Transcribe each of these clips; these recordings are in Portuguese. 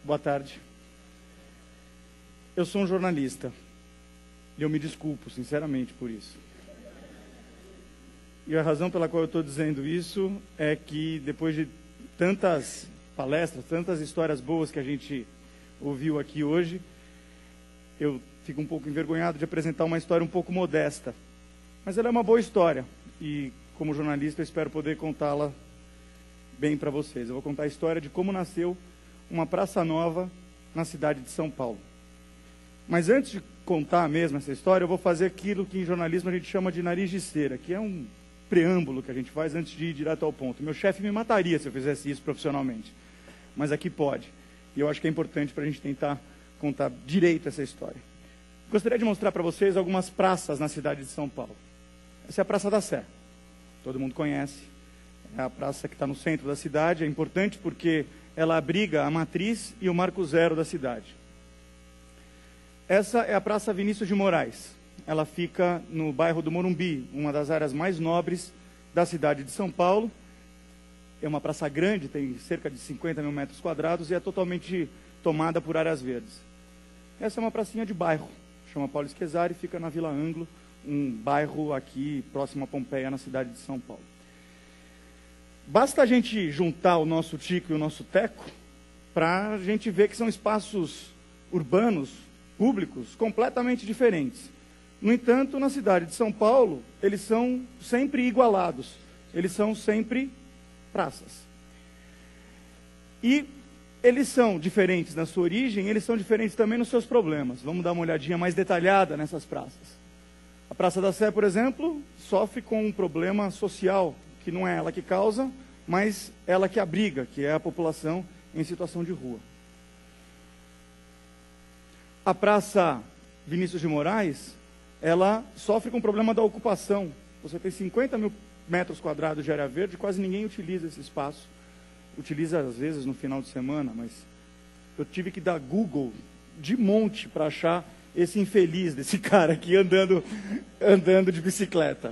Boa tarde. Eu sou um jornalista. E eu me desculpo, sinceramente, por isso. E a razão pela qual eu estou dizendo isso é que, depois de tantas palestras, tantas histórias boas que a gente ouviu aqui hoje, eu fico um pouco envergonhado de apresentar uma história um pouco modesta. Mas ela é uma boa história. E, como jornalista, eu espero poder contá-la bem para vocês. Eu vou contar a história de como nasceu uma praça nova na cidade de São Paulo. Mas antes de contar mesmo essa história, eu vou fazer aquilo que em jornalismo a gente chama de nariz de cera, que é um preâmbulo que a gente faz antes de ir direto ao ponto. Meu chefe me mataria se eu fizesse isso profissionalmente, mas aqui pode. E eu acho que é importante para a gente tentar contar direito essa história. Gostaria de mostrar para vocês algumas praças na cidade de São Paulo. Essa é a Praça da Sé. Todo mundo conhece. É a praça que está no centro da cidade. É importante porque ela abriga a matriz e o marco zero da cidade. Essa é a Praça Vinícius de Moraes. Ela fica no bairro do Morumbi, uma das áreas mais nobres da cidade de São Paulo. É uma praça grande, tem cerca de 50 mil metros quadrados e é totalmente tomada por áreas verdes. Essa é uma pracinha de bairro, chama Paulo Esquezari, fica na Vila Anglo, um bairro aqui próximo a Pompeia, na cidade de São Paulo. Basta a gente juntar o nosso tico e o nosso teco para a gente ver que são espaços urbanos, públicos, completamente diferentes. No entanto, na cidade de São Paulo, eles são sempre igualados, eles são sempre praças. E eles são diferentes na sua origem, eles são diferentes também nos seus problemas. Vamos dar uma olhadinha mais detalhada nessas praças. A Praça da Sé, por exemplo, sofre com um problema social, que não é ela que causa, mas ela que abriga, que é a população em situação de rua. A Praça Vinícius de Moraes, ela sofre com o problema da ocupação. Você tem 50 mil metros quadrados de área verde, quase ninguém utiliza esse espaço. Utiliza, às vezes, no final de semana, mas eu tive que dar Google de monte para achar esse infeliz desse cara aqui andando de bicicleta.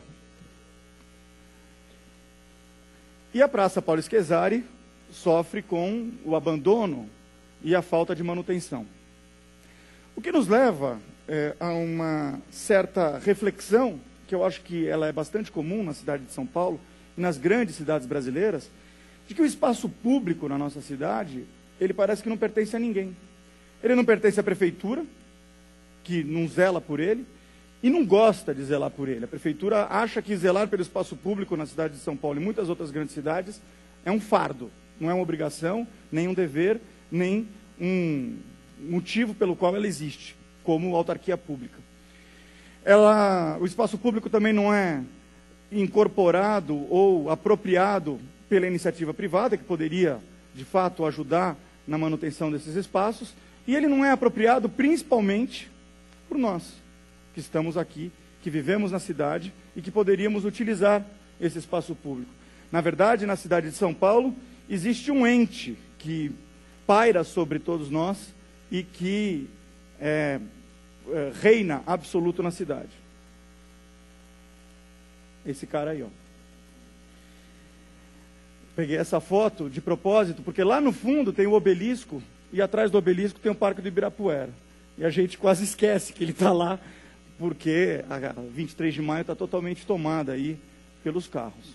E a Praça Paulo Esquezari sofre com o abandono e a falta de manutenção. O que nos leva a uma certa reflexão, que eu acho que ela é bastante comum na cidade de São Paulo e nas grandes cidades brasileiras, de que o espaço público na nossa cidade, ele parece que não pertence a ninguém. Ele não pertence à prefeitura, que não zela por ele, e não gosta de zelar por ele. A prefeitura acha que zelar pelo espaço público na cidade de São Paulo e muitas outras grandes cidades é um fardo, não é uma obrigação, nem um dever, nem um motivo pelo qual ela existe, como autarquia pública. O espaço público também não é incorporado ou apropriado pela iniciativa privada, que poderia, de fato, ajudar na manutenção desses espaços, e ele não é apropriado principalmente por nós, que estamos aqui, que vivemos na cidade e que poderíamos utilizar esse espaço público. Na verdade, na cidade de São Paulo, existe um ente que paira sobre todos nós e que reina absoluto na cidade. Esse cara aí, ó. Peguei essa foto de propósito, porque lá no fundo tem o obelisco, e atrás do obelisco tem o Parque do Ibirapuera. E a gente quase esquece que ele está lá, porque a 23 de maio está totalmente tomada aí pelos carros.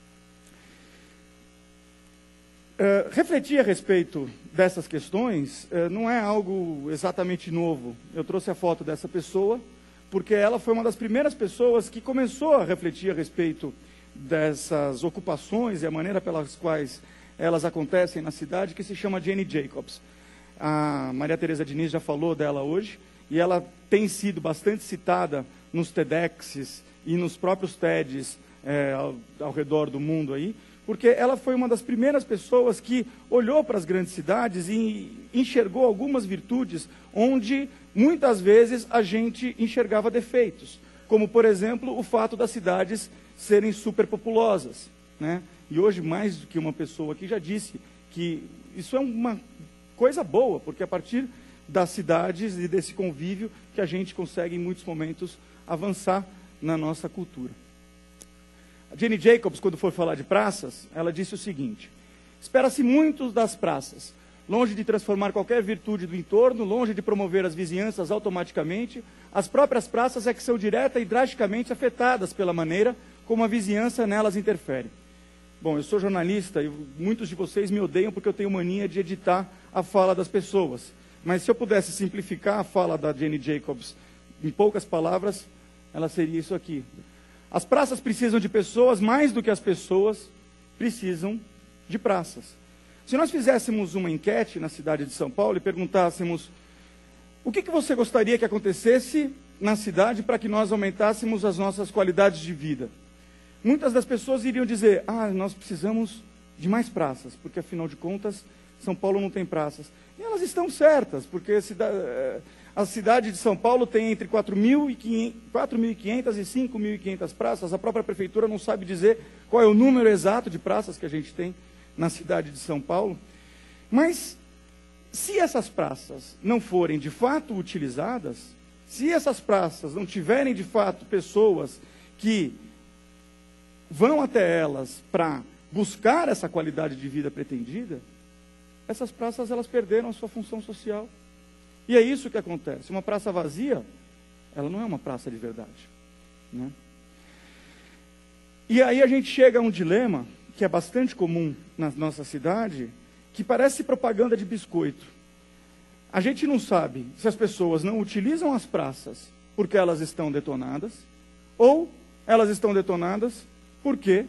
Refletir a respeito dessas questões não é algo exatamente novo. Eu trouxe a foto dessa pessoa, porque ela foi uma das primeiras pessoas que começou a refletir a respeito dessas ocupações e a maneira pelas quais elas acontecem na cidade, que se chama Jane Jacobs. A Maria Tereza Diniz já falou dela hoje, e ela tem sido bastante citada nos TEDx's e nos próprios TEDs ao redor do mundo aí, porque ela foi uma das primeiras pessoas que olhou para as grandes cidades e enxergou algumas virtudes onde muitas vezes a gente enxergava defeitos, como, por exemplo, o fato das cidades serem superpopulosas, né? E hoje, mais do que uma pessoa aqui já disse que isso é uma coisa boa, porque a partir das cidades e desse convívio que a gente consegue, em muitos momentos, avançar na nossa cultura. A Jane Jacobs, quando foi falar de praças, ela disse o seguinte: espera-se muito das praças, longe de transformar qualquer virtude do entorno, longe de promover as vizinhanças automaticamente, as próprias praças é que são direta e drasticamente afetadas pela maneira como a vizinhança nelas interfere. Bom, eu sou jornalista e muitos de vocês me odeiam porque eu tenho mania de editar a fala das pessoas. Mas se eu pudesse simplificar a fala da Jane Jacobs em poucas palavras, ela seria isso aqui. As praças precisam de pessoas mais do que as pessoas precisam de praças. Se nós fizéssemos uma enquete na cidade de São Paulo e perguntássemos o que você gostaria que acontecesse na cidade para que nós aumentássemos as nossas qualidades de vida, muitas das pessoas iriam dizer, nós precisamos de mais praças, porque afinal de contas, São Paulo não tem praças. E elas estão certas, porque a cidade de São Paulo tem entre 4.500 e 5.500 praças. A própria prefeitura não sabe dizer qual é o número exato de praças que a gente tem na cidade de São Paulo. Mas, se essas praças não forem de fato utilizadas, se essas praças não tiverem de fato pessoas que vão até elas para buscar essa qualidade de vida pretendida, essas praças elas perderam a sua função social. E é isso que acontece. Uma praça vazia, ela não é uma praça de verdade, né? E aí a gente chega a um dilema que é bastante comum na nossa cidade, que parece propaganda de biscoito. A gente não sabe se as pessoas não utilizam as praças porque elas estão detonadas, ou elas estão detonadas porque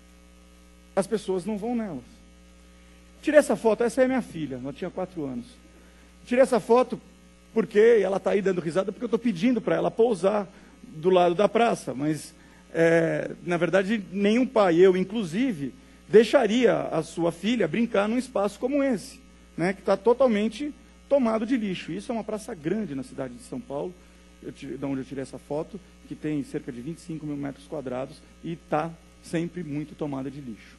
as pessoas não vão nelas. Tirei essa foto, essa é minha filha, ela tinha 4 anos. Tirei essa foto porque ela está aí dando risada, porque eu estou pedindo para ela pousar do lado da praça, mas, na verdade, nenhum pai, eu inclusive, deixaria a sua filha brincar num espaço como esse, né, que está totalmente tomado de lixo. Isso é uma praça grande na cidade de São Paulo, de onde eu tirei essa foto, que tem cerca de 25 mil metros quadrados e está sempre muito tomada de lixo.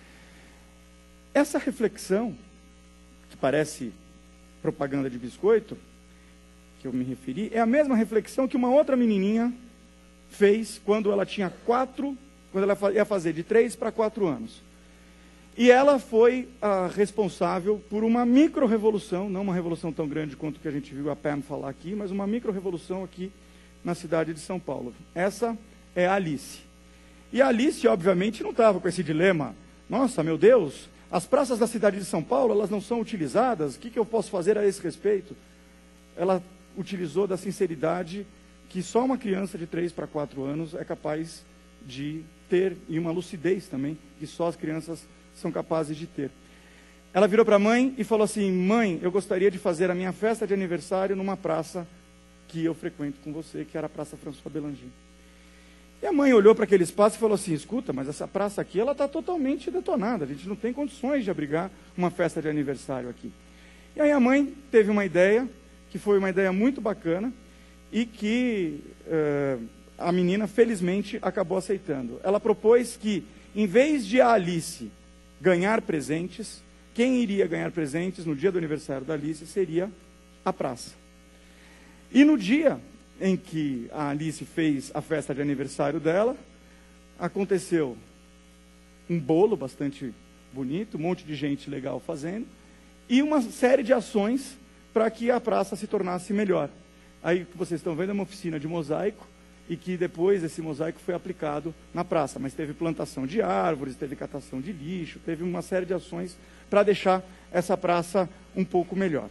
Essa reflexão, que parece propaganda de biscoito, que eu me referi, é a mesma reflexão que uma outra menininha fez quando ela tinha quando ela ia fazer de 3 para 4 anos. E ela foi a responsável por uma micro-revolução, não uma revolução tão grande quanto que a gente viu a Pam falar aqui, mas uma micro-revolução aqui na cidade de São Paulo. Essa é a Alice. E a Alice, obviamente, não estava com esse dilema. Nossa, meu Deus, as praças da cidade de São Paulo, elas não são utilizadas, o que eu posso fazer a esse respeito? Ela utilizou da sinceridade que só uma criança de 3 para 4 anos é capaz de ter, e uma lucidez também, que só as crianças são capazes de ter. Ela virou para a mãe e falou assim, mãe, eu gostaria de fazer a minha festa de aniversário numa praça que eu frequento com você, que era a Praça François Bélanger. E a mãe olhou para aquele espaço e falou assim, escuta, mas essa praça aqui, ela está totalmente detonada, a gente não tem condições de abrigar uma festa de aniversário aqui. E aí a mãe teve uma ideia, que foi uma ideia muito bacana, e que a menina, felizmente, acabou aceitando. Ela propôs que, em vez de a Alice ganhar presentes, quem iria ganhar presentes no dia do aniversário da Alice seria a praça. E no dia em que a Alice fez a festa de aniversário dela, aconteceu um bolo bastante bonito, um monte de gente legal fazendo, e uma série de ações para que a praça se tornasse melhor. Aí o que vocês estão vendo é uma oficina de mosaico, e que depois esse mosaico foi aplicado na praça, mas teve plantação de árvores, teve catação de lixo, teve uma série de ações para deixar essa praça um pouco melhor.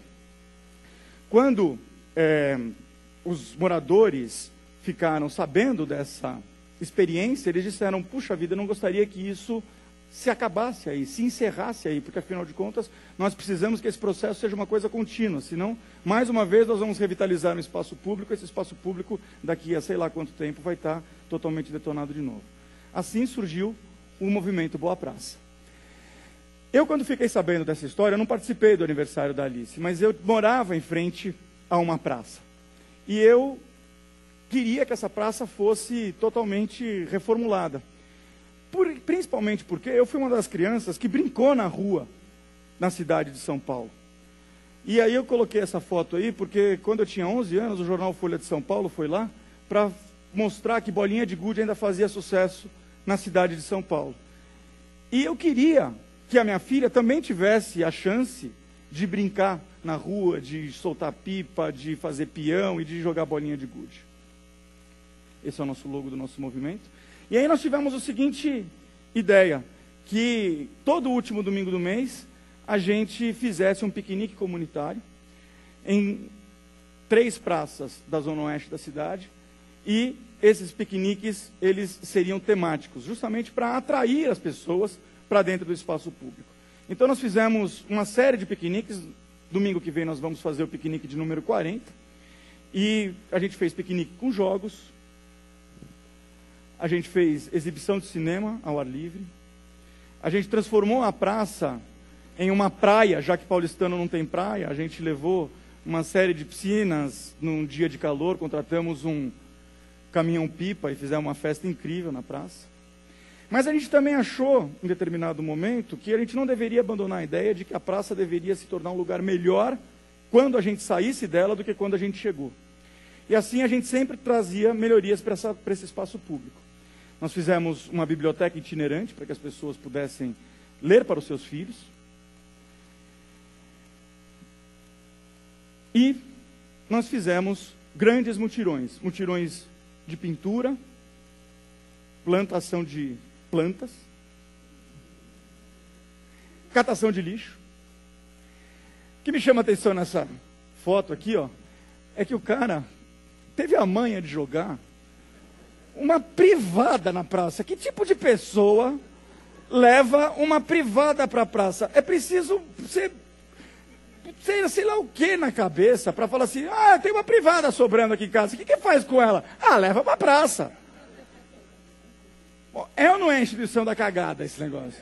Quando os moradores ficaram sabendo dessa experiência, eles disseram, puxa vida, eu não gostaria que isso se acabasse aí, se encerrasse aí, porque afinal de contas, nós precisamos que esse processo seja uma coisa contínua, senão, mais uma vez, nós vamos revitalizar um espaço público, esse espaço público, daqui a sei lá quanto tempo, vai estar totalmente detonado de novo. Assim surgiu o movimento Boa Praça. Eu, quando fiquei sabendo dessa história, eu não participei do aniversário da Alice, mas eu morava em frente a uma praça. E eu queria que essa praça fosse totalmente reformulada. Principalmente porque eu fui uma das crianças que brincou na rua, na cidade de São Paulo. E aí eu coloquei essa foto aí, porque quando eu tinha 11 anos, o jornal Folha de São Paulo foi lá para mostrar que bolinha de gude ainda fazia sucesso na cidade de São Paulo. E eu queria que a minha filha também tivesse a chance de brincar na rua, de soltar pipa, de fazer peão e de jogar bolinha de gude. Esse é o nosso logo do nosso movimento. E aí nós tivemos a seguinte ideia, que todo último domingo do mês a gente fizesse um piquenique comunitário em 3 praças da zona oeste da cidade, e esses piqueniques, eles seriam temáticos, justamente para atrair as pessoas para dentro do espaço público. Então nós fizemos uma série de piqueniques. Domingo que vem nós vamos fazer o piquenique de número 40, e a gente fez piquenique com jogos, a gente fez exibição de cinema ao ar livre, a gente transformou a praça em uma praia, já que paulistano não tem praia, a gente levou uma série de piscinas num dia de calor, contratamos um caminhão-pipa e fizemos uma festa incrível na praça. Mas a gente também achou, em determinado momento, que a gente não deveria abandonar a ideia de que a praça deveria se tornar um lugar melhor quando a gente saísse dela do que quando a gente chegou. E assim a gente sempre trazia melhorias para esse espaço público. Nós fizemos uma biblioteca itinerante para que as pessoas pudessem ler para os seus filhos. E nós fizemos grandes mutirões, mutirões de pintura, plantação de plantas, catação de lixo. O que me chama a atenção nessa foto aqui, ó, é que o cara teve a manha de jogar uma privada na praça. Que tipo de pessoa leva uma privada para a praça? É preciso ser sei lá o que na cabeça para falar assim, tem uma privada sobrando aqui em casa, o que faz com ela? Leva para a praça. Bom, é ou não é a instituição da cagada esse negócio?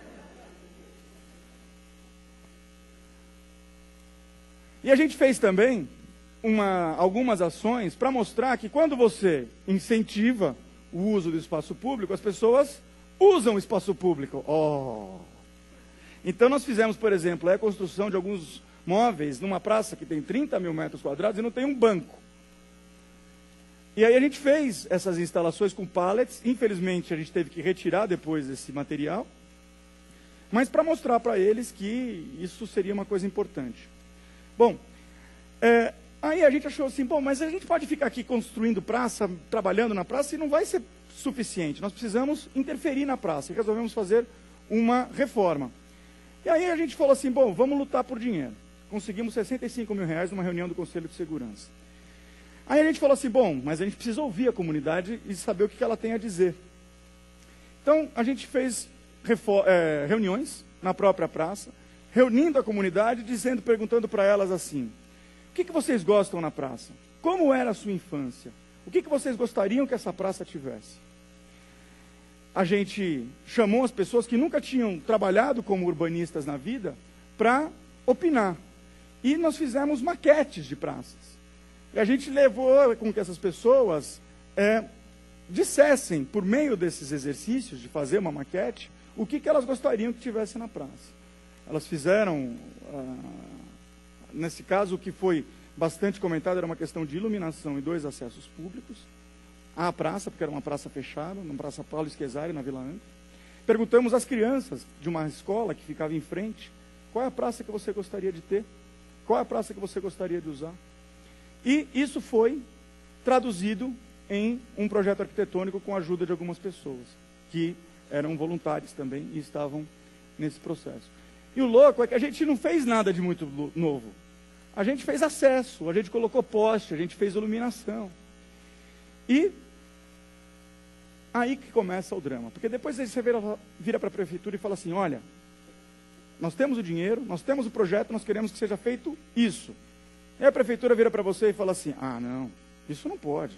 E a gente fez também algumas ações para mostrar que quando você incentiva o uso do espaço público, as pessoas usam o espaço público. Então nós fizemos, por exemplo, a construção de alguns móveis numa praça que tem 30 mil metros quadrados e não tem um banco. E aí a gente fez essas instalações com pallets. Infelizmente a gente teve que retirar depois esse material, mas para mostrar para eles que isso seria uma coisa importante. Bom, aí a gente achou assim, mas a gente pode ficar aqui construindo praça, trabalhando na praça, e não vai ser suficiente. Nós precisamos interferir na praça, e resolvemos fazer uma reforma. E aí a gente falou assim, vamos lutar por dinheiro. Conseguimos R$65 mil numa reunião do Conselho de Segurança. Aí a gente falou assim, mas a gente precisa ouvir a comunidade e saber o que ela tem a dizer. Então a gente fez reuniões na própria praça, reunindo a comunidade, perguntando para elas assim, o que vocês gostam na praça? Como era a sua infância? O que vocês gostariam que essa praça tivesse? A gente chamou as pessoas que nunca tinham trabalhado como urbanistas na vida para opinar. E nós fizemos maquetes de praças. E a gente levou com que essas pessoas dissessem, por meio desses exercícios de fazer uma maquete, o que elas gostariam que tivesse na praça. Elas fizeram, nesse caso, o que foi bastante comentado era uma questão de iluminação e 2 acessos públicos à praça, porque era uma praça fechada, na Praça Paulo Esquezari, na Vila Angra. Perguntamos às crianças de uma escola que ficava em frente, qual é a praça que você gostaria de ter? Qual é a praça que você gostaria de usar? E isso foi traduzido em um projeto arquitetônico com a ajuda de algumas pessoas, que eram voluntários também e estavam nesse processo. E o louco é que a gente não fez nada de muito novo. A gente fez acesso, a gente colocou poste, a gente fez iluminação. E aí que começa o drama. Porque depois você vira para a prefeitura e fala assim, olha, nós temos o dinheiro, nós temos o projeto, nós queremos que seja feito isso. E a prefeitura vira para você e fala assim, não, isso não pode.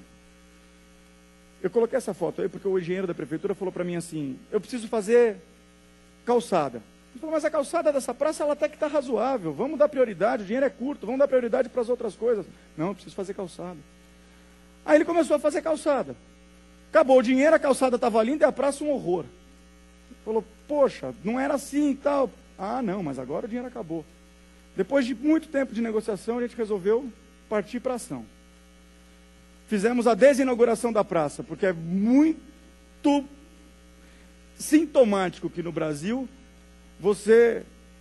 Eu coloquei essa foto aí porque o engenheiro da prefeitura falou para mim assim, eu preciso fazer calçada. Ele falou, mas a calçada dessa praça ela até que está razoável, vamos dar prioridade, o dinheiro é curto, vamos dar prioridade para as outras coisas. Não, eu preciso fazer calçada. Aí ele começou a fazer calçada. Acabou o dinheiro, a calçada estava linda e a praça um horror. Ele falou, poxa, não era assim e tal. Não, mas agora o dinheiro acabou. Depois de muito tempo de negociação, a gente resolveu partir para a ação. Fizemos a desinauguração da praça, porque é muito sintomático que no Brasil você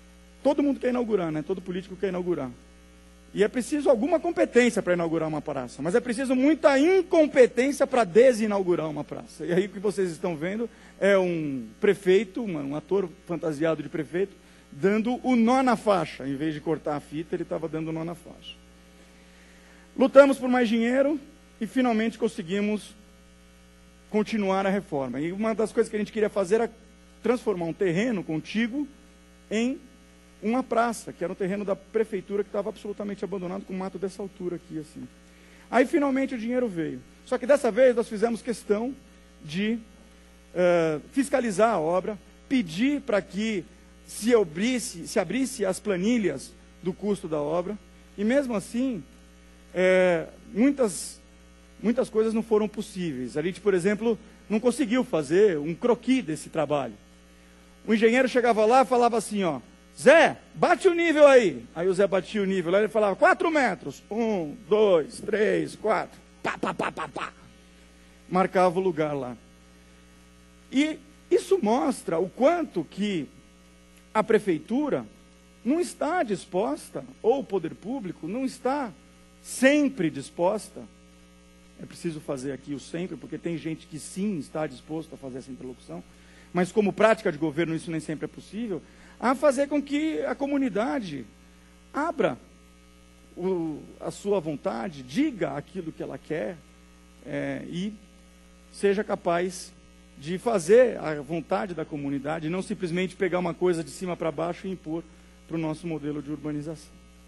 todo mundo quer inaugurar, né? Todo político quer inaugurar. E é preciso alguma competência para inaugurar uma praça, mas é preciso muita incompetência para desinaugurar uma praça. E aí o que vocês estão vendo é um prefeito, um ator fantasiado de prefeito, dando o nó na faixa. Em vez de cortar a fita, ele estava dando o nó na faixa. Lutamos por mais dinheiro e finalmente conseguimos continuar a reforma. E uma das coisas que a gente queria fazer era transformar um terreno contíguo em uma praça, que era um terreno da prefeitura que estava absolutamente abandonado, com um mato dessa altura aqui, assim. Aí, finalmente, o dinheiro veio. Só que dessa vez nós fizemos questão de fiscalizar a obra, pedir para que se abrisse as planilhas do custo da obra, e mesmo assim, muitas coisas não foram possíveis. A gente, por exemplo, não conseguiu fazer um croquis desse trabalho. O engenheiro chegava lá e falava assim, ó, Zé, bate o nível aí. Aí o Zé batia o nível, lá ele falava, 4 metros. 1, 2, 3, 4. Pá, pá, pá, pá, pá. Marcava o lugar lá. E isso mostra o quanto que a prefeitura não está disposta, ou o poder público não está sempre disposta. É preciso fazer aqui o sempre, porque tem gente que sim está disposto a fazer essa interlocução, mas como prática de governo isso nem sempre é possível, a fazer com que a comunidade abra a sua vontade, diga aquilo que ela quer e seja capaz de fazer a vontade da comunidade, não simplesmente pegar uma coisa de cima para baixo e impor para o nosso modelo de urbanização.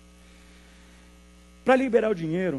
Para liberar o dinheiro,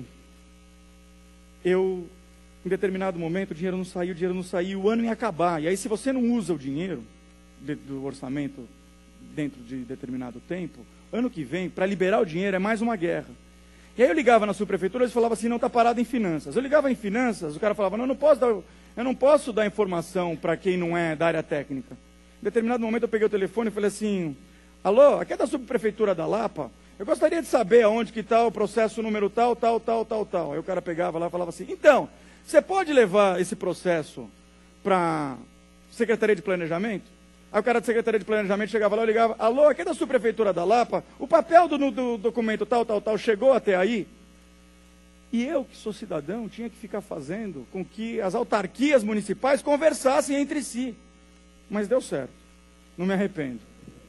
em determinado momento, o dinheiro não saiu, o ano ia acabar. E aí, se você não usa o dinheiro do orçamento dentro de determinado tempo, ano que vem, para liberar o dinheiro, é mais uma guerra. E aí eu ligava na subprefeitura, eles falavam assim, não, está parado em finanças. Eu ligava em finanças, o cara falava, não, eu não posso dar informação para quem não é da área técnica. Em determinado momento eu peguei o telefone e falei assim, alô, aqui é da subprefeitura da Lapa, eu gostaria de saber aonde que está o processo número tal. Aí o cara pegava lá e falava assim, então, você pode levar esse processo para a Secretaria de Planejamento? Aí o cara da Secretaria de Planejamento chegava lá e ligava, alô, aqui é da subprefeitura da Lapa, o papel do documento tal, chegou até aí? E eu, que sou cidadão, tinha que ficar fazendo com que as autarquias municipais conversassem entre si. Mas deu certo, não me arrependo.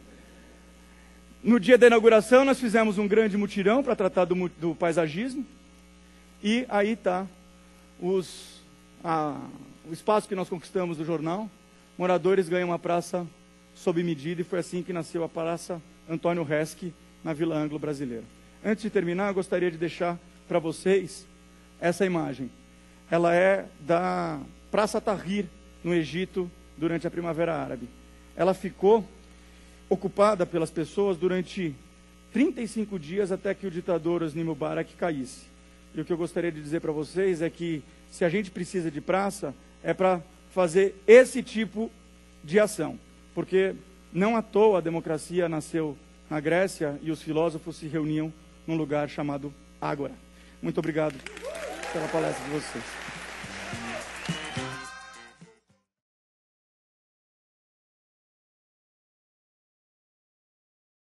No dia da inauguração, nós fizemos um grande mutirão para tratar do paisagismo. E aí está o espaço que nós conquistamos do jornal. Moradores ganham uma praça sob medida e foi assim que nasceu a Praça Antônio Resque, na Vila Anglo-Brasileira. Antes de terminar, eu gostaria de deixar para vocês essa imagem. Ela é da Praça Tahrir, no Egito, durante a Primavera Árabe. Ela ficou ocupada pelas pessoas durante 35 dias até que o ditador Hosni Mubarak caísse. E o que eu gostaria de dizer para vocês é que se a gente precisa de praça, é para fazer esse tipo de ação. Porque não à toa a democracia nasceu na Grécia e os filósofos se reuniam num lugar chamado Ágora. Muito obrigado pela palestra de vocês.